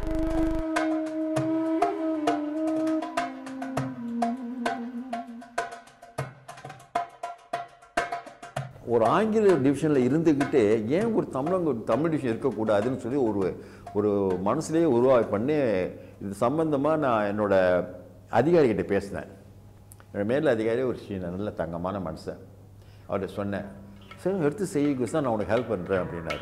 ஒரு ஆங்கில டிவிஷனில் இருந்துக்கிட்டே ஏன் ஒரு தமிழ் டிவிஷன் இருக்கக்கூடாதுன்னு சொல்லி ஒரு மனசுலேயே உருவாக்கி பண்ணி இது சம்பந்தமாக நான் என்னோடய அதிகாரிகிட்ட பேசினேன். என்னோட மேல் அதிகாரி ஒரு நல்ல தங்கமான மனுஷன். அவர்கிட்ட சொன்னேன், சரி எடுத்து செய்ய தான் நான் உனக்கு ஹெல்ப் பண்ணுறேன் அப்படின்னாரு.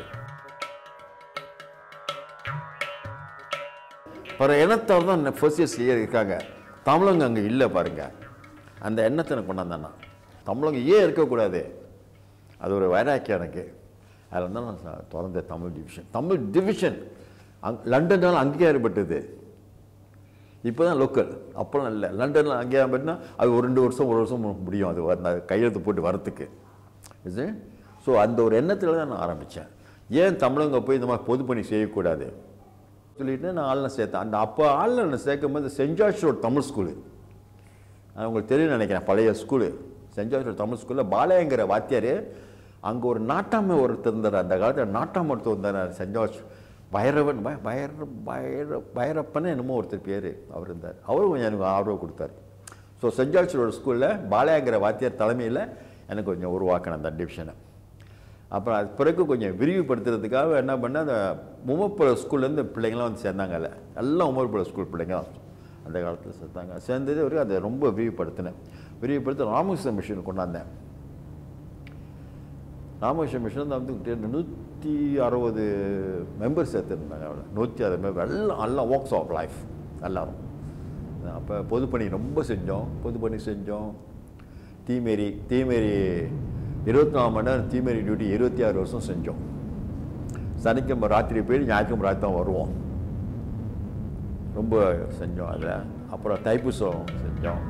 பிற எண்ணத்தால் தான் ஃபர்ஸ்ட் இயர் செய்ய இருக்காங்க. தமிழங்க அங்கே இல்லை பாருங்கள். அந்த எண்ணத்தை எனக்கு கொண்டாந்தாண்ணா. தமிழங்க ஏன் இருக்கக்கூடாது, அது ஒரு வைராக்கியம் எனக்கு. அதில் தான் நான் திறந்த தமிழ் டிவிஷன் லண்டனால் அங்கீகாரப்பட்டது. இப்போ தான் லோக்கல், அப்போலாம் இல்லை. லண்டனில் அங்கீகாரப்பட்டுனா அது ஒரு 2 வருஷம் 1 வருஷம் முடியும் அது அந்த கையெழுத்து போட்டு வரத்துக்கு. இது ஸோ அந்த ஒரு எண்ணத்தில் தான் நான் ஆரம்பித்தேன். ஏன் தமிழங்க போய் இந்த மாதிரி பொது பணி செய்யக்கூடாது சொல்லிட்டு நான் ஆள்லாம் சேர்த்தேன். அந்த அப்போ ஆளில் நான் சேர்க்கும் போது Saint George Road Tamil school, உங்களுக்கு தெரியும் நினைக்கிறேன், பழைய school Saint George Road Tamil ஸ்கூலில் பாலையங்கிற வாத்தியார் அங்கே ஒரு நாட்டாமை ஒருத்தர் இருந்தார். அந்த காலத்தில் நாட்டாமை ஒருத்தர் இருந்தார். சென்ட் ஜார்ஜ் பைரவன் பைரப்பன்னு என்னமோ ஒருத்தர் பேர் அவர் இருந்தார். அவரும் கொஞ்சம் எனக்கு ஆர்வம் கொடுத்தாரு. ஸோ சென்ட் ஜார்ஜ் ரோட் ஸ்கூலில் பாலையாங்கிற வாத்தியார் தலைமையில் எனக்கு கொஞ்சம் உருவாக்கினேன் அந்த டிவிஷனை. அப்புறம் அது பிறகு கொஞ்சம் விரிவுபடுத்துறதுக்காக என்ன பண்ணேன், அந்த உமர்புர ஸ்கூல்லேருந்து பிள்ளைங்களாம் வந்து சேர்ந்தாங்கல்ல, எல்லாம் உமர்புர ஸ்கூல் பிள்ளைங்க அந்த காலத்தில் சேர்த்தாங்க. சேர்ந்தது வரைக்கும் அதை ரொம்ப விரிவுபடுத்த ராமகிருஷ்ண மிஷன் கொண்டாந்தேன். ராமகிருஷ்ண மிஷன் தான் வந்து 160 மெம்பர்ஸ் சேர்த்துருந்தாங்க. அவ்வளோ 160 மெம்பர், எல்லாம் வாக்ஸ் ஆஃப் லைஃப் எல்லோரும். அப்போ பொதுப்பணி ரொம்ப செஞ்சோம். தீமேரி 24 மணி நேரம் தீமேரி டியூட்டி 26 வருஷம் செஞ்சோம். சனிக்கிழமை ராத்திரி போய் ஞாயிற்றுக்கிழமை ராத்திரி தான் வருவோம். ரொம்ப செஞ்சோம் அதில். அப்புறம் தைப்பூசம் செஞ்சோம்.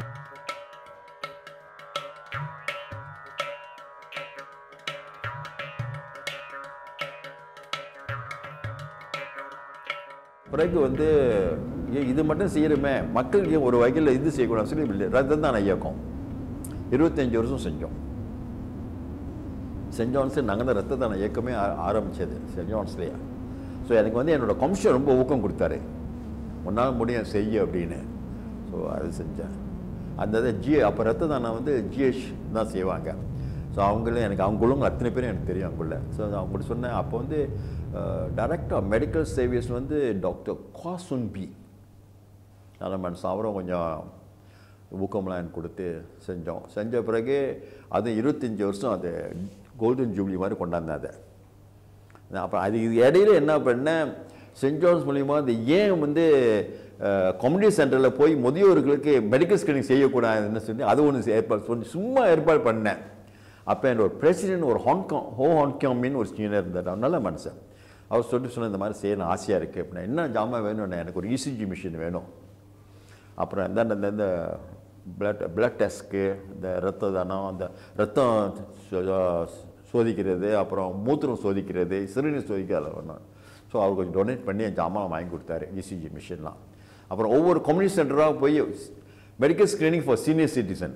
பிறகு வந்து இது மட்டும் செய்கிறோமே, மக்களுக்கு ஒரு வகையில் இது செய்யக்கூடாது சொல்லி ரத்தம் தான் இயக்கம் 25 வருஷம் செஞ்சோம். சென்ட் ஜான்ஸ்லேயே நாங்கள் தான் ரத்த தான இயக்கமே ஆரம்பித்தது சென்ட் ஜான்ஸ்லேயே. ஸோ எனக்கு வந்து என்னோடய கமிஷன் ரொம்ப ஊக்கம் கொடுத்தாரு, ஒன்றால் முடியும் செய்ய அப்படின்னு. ஸோ அது செஞ்சேன். அந்த அப்போ ரத்த தானம் வந்து ஜிஹெச் தான் செய்வாங்க. ஸோ அவங்களும் அத்தனை பேரும் எனக்கு தெரியும் அவங்கள. ஸோ அவங்கள்ட்ட சொன்னேன். அப்போ வந்து டைரக்டர் ஆஃப் மெடிக்கல் சர்வீஸ் வந்து டாக்டர் KRIS2of4 நல்ல மனுஷன். அவரும் கொஞ்சம் ஊக்கம்லாம் எனக்கு கொடுத்து செஞ்ச பிறகு அது 25 வருஷம் அது கோல்டன் ஜூப்ளி மாதிரி கொண்டாந்தேன் அதை. அப்புறம் அது இடையில என்ன பண்ணேன், சென்ட் ஜான்ஸ் மூலிமா அது ஏன் வந்து கம்யூனிட்டி சென்டரில் போய் முதியோர்களுக்கு மெடிக்கல் ஸ்கிரீனிங் செய்யக்கூடாதுன்னு சொல்லி அது ஒன்று சும்மா ஏற்பாடு பண்ணேன். அப்போ என்னோட பிரசிடென்ட் ஒரு ஹாங்காமின்னு ஒரு சீனியர் இருந்தார், நல்ல மனுஷன். அவர் சொன்ன இந்த மாதிரி செய்யணும் ஆசையாக இருக்குது அப்படின்னா, என்ன ஜாமான் வேணும்னா எனக்கு ஒரு இசிஜி மிஷின் வேணும். அப்புறம் இந்த பிளட் டெஸ்ட்க்கு, இந்த ரத்த தானம், அந்த ரத்தம் சோதிக்கிறது, அப்புறம் மூத்திரம் சோதிக்கிறது, சிறுநீர் சோதிக்கிறது வேணும். ஸோ அவர் கொஞ்சம் டொனேட் பண்ணி என் ஜாமான் வாங்கி கொடுத்தாரு, இசிஜி மிஷின்லாம். அப்புறம் ஒவ்வொரு கம்யூனிட்டி சென்டராக போய் medical screening for senior citizen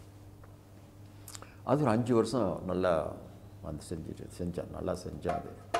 அது ஒரு 5 வருஷம் நல்லா வந்து செஞ்சேன், நல்லா செஞ்சேன் அது.